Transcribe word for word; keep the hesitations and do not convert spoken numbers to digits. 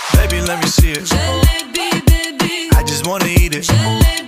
Baby, let me see it. Jalebi, baby. I just wanna eat it. Jalebi.